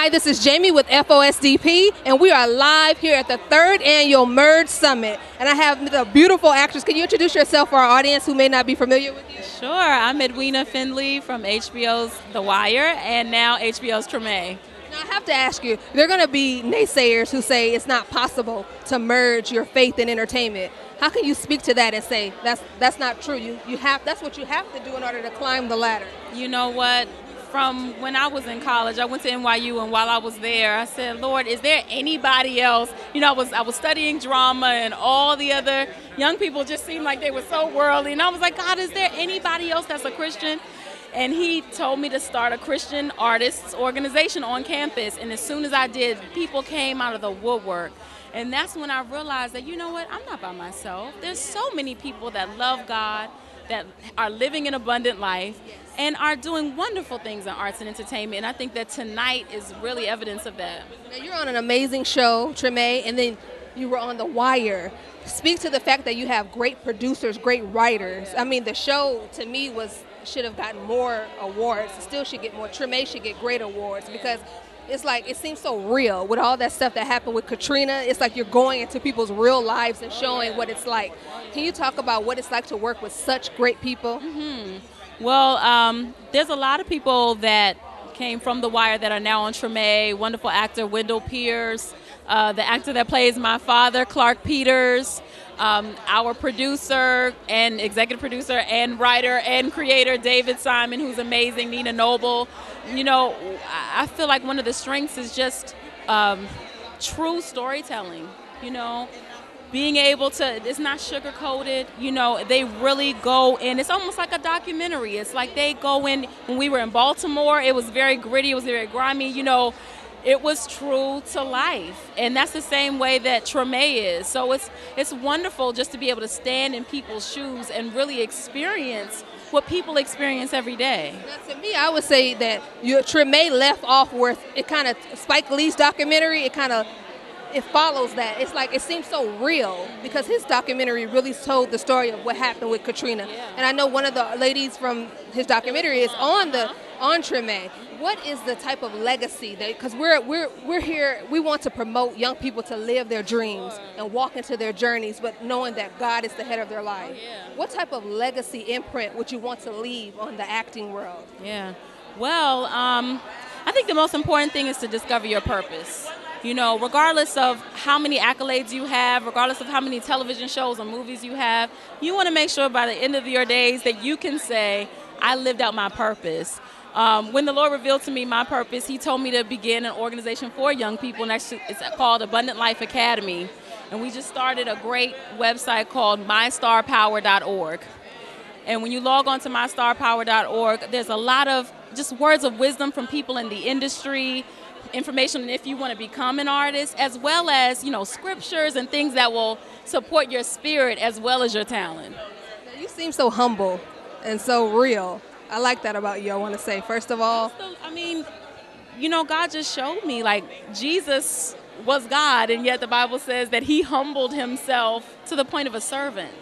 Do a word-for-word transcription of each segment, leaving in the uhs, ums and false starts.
Hi, this is Jamie with F O S D P, and we are live here at the third annual Merge Summit. And I have the beautiful actress. Can you introduce yourself for our audience who may not be familiar with you? Sure, I'm Edwina Findley from H B O's The Wire and now H B O's Treme. Now, I have to ask you, there are going to be naysayers who say it's not possible to merge your faith and entertainment. How can you speak to that and say that's that's not true? You you have that's what you have to do in order to climb the ladder. You know what? From when I was in college, I went to N Y U, and while I was there, I said, Lord, is there anybody else? You know, I was I was studying drama, and all the other young people just seemed like they were so worldly. And I was like, God, is there anybody else that's a Christian? And he told me to start a Christian artists organization on campus. And as soon as I did, people came out of the woodwork. And that's when I realized that, you know what, I'm not by myself. There's so many people that love God, that are living an abundant life, and are doing wonderful things in arts and entertainment. And I think that tonight is really evidence of that. Now, you're on an amazing show, Treme, and then you were on The Wire. Speak to the fact that you have great producers, great writers. I mean, the show, to me, was should have gotten more awards. It still should get more. Treme should get great awards because it's like, it seems so real with all that stuff that happened with Katrina. It's like you're going into people's real lives and showing what it's like. Can you talk about what it's like to work with such great people? Mm-hmm. Well, um, there's a lot of people that came from The Wire that are now on Treme. Wonderful actor Wendell Pierce, uh, the actor that plays my father, Clark Peters, um, our producer and executive producer and writer and creator, David Simon, who's amazing, Nina Noble. You know, I feel like one of the strengths is just um, true storytelling, you know. Being able to, it's not sugar-coated, you know, they really go in. It's almost like a documentary. It's like they go in. When we were in Baltimore, it was very gritty, it was very grimy, you know, it was true to life. And that's the same way that Treme is. So it's, it's wonderful just to be able to stand in people's shoes and really experience what people experience every day. Now, to me, I would say that your Treme left off where it kind of, Spike Lee's documentary, it kind of, it follows that. It's like, it seems so real because his documentary really told the story of what happened with Katrina. Yeah. And I know one of the ladies from his documentary is on the on Treme. What is the type of legacy that, because we're we're we're here, we want to promote young people to live their dreams and walk into their journeys, but knowing that God is the head of their life. Oh, yeah. What type of legacy imprint would you want to leave on the acting world? Yeah. Well, um, I think the most important thing is to discover your purpose. You know, regardless of how many accolades you have, regardless of how many television shows or movies you have, you want to make sure by the end of your days that you can say, I lived out my purpose. Um, when the Lord revealed to me my purpose, he told me to begin an organization for young people, and that's, it's called Abundant Life Academy. And we just started a great website called my star power dot org. And when you log on to my star power dot org, there's a lot of just words of wisdom from people in the industry, information if you want to become an artist, as well as, you know, scriptures and things that will support your spirit as well as your talent. You seem so humble and so real. I like that about you, I want to say, first of all. I mean, you know, God just showed me, like, Jesus was God, and yet the Bible says that he humbled himself to the point of a servant.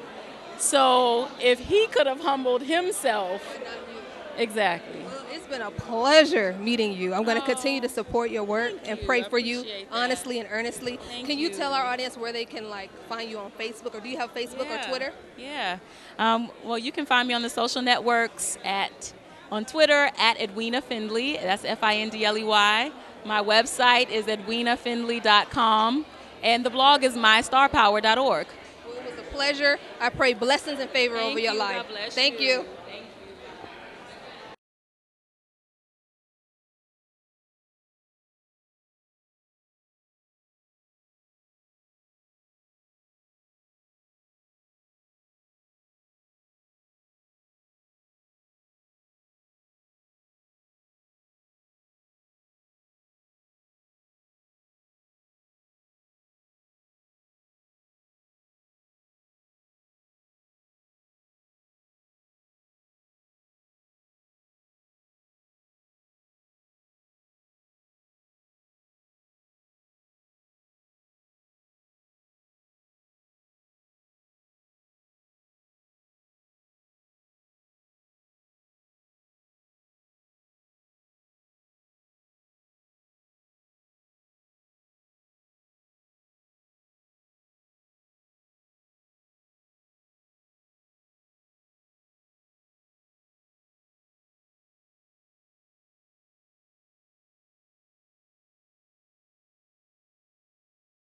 So if he could have humbled himself, exactly. Well, it's been a pleasure meeting you. I'm going to continue to support your work and you. pray I for you appreciate that. honestly and earnestly. Thank Can you, you. tell our audience where they can like find you on Facebook, or do you have Facebook Yeah. or Twitter? Yeah. Um, well, you can find me on the social networks at on Twitter at Edwina Findley. That's F I N D L E Y. My website is edwina findley dot com, and the blog is my star power dot org. Well, it was a pleasure. I pray blessings and favor Thank over your you. life. God bless Thank you. you. Thank you.